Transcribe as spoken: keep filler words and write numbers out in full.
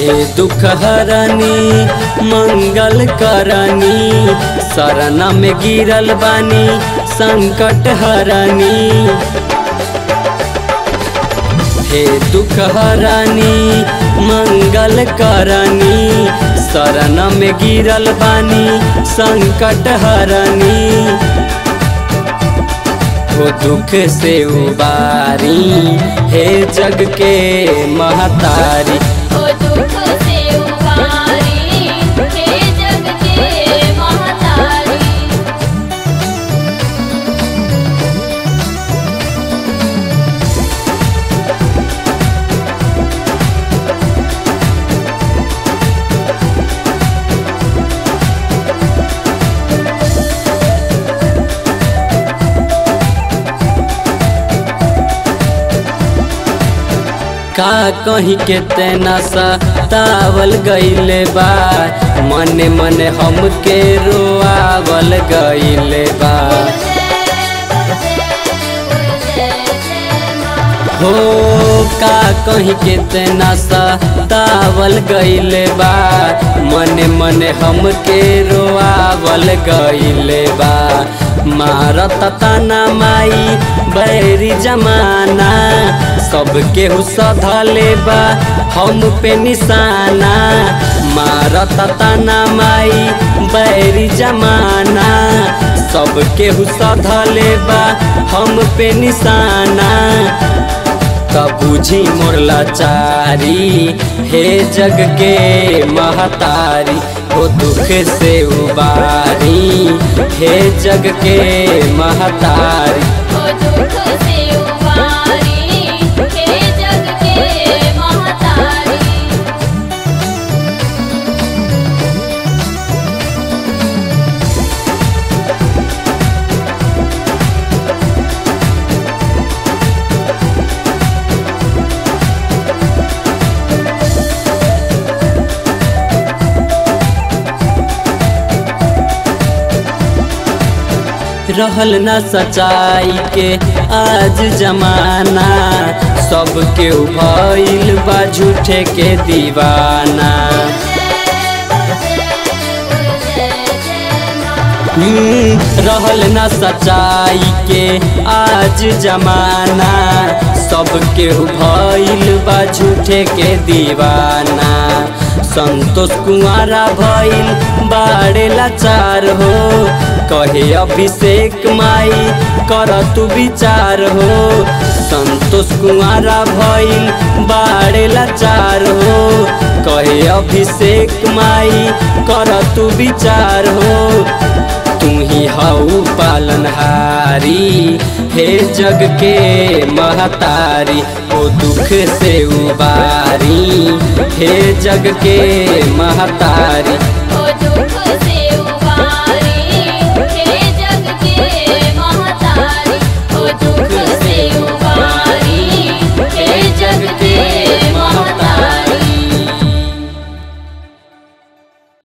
दुख हरनी मंगल करनी, शरण में गिरल बानी संकट हरनी। हे दुख हरनी मंगल करनी, शरण में गिरल बानी संकट हरनी। हो दुख से उबारी हे जग के महतारी, हो दुख से उबारी हे जग के महतारी। का कहीं के तेना सा तावल गईले बा, मने मने हमके रोआवल गईले बा। हो का कहीं के तेना सा तावल गईले बा, मने मने हमके रोआवल गईले बा। मारत ताना माई बैरी जमाना, सबके सधले बा हम पे निशाना। मारत ताना माई बैरी जमाना, सबके सधले बा हम पे निशाना। तब बुझी मोर लाचारी हे जग के महतारी, हो दुख से उबारी हे जग के महतारी। हो दुख से उबारी हे जग के महतारी। रहल न सच्चाई के आज जमाना, सबके भइल बा झूठे के दीवाना। रहल न सच्चाई के आज जमाना, सबके भइल बा झूठे के दीवाना। संतोष कुंवारा भइल बाड़े लाचार हो, कहे अभिषेक माई कर तू विचार हो। संतोष कुंवारा भइल बाड़े लाचार हो, कहे अभिषेक माई कर तू विचार हो। तू ही हऊ पालनहारी हे जग के महतारी, ओ दुख से उबारी हे जग के महतारी।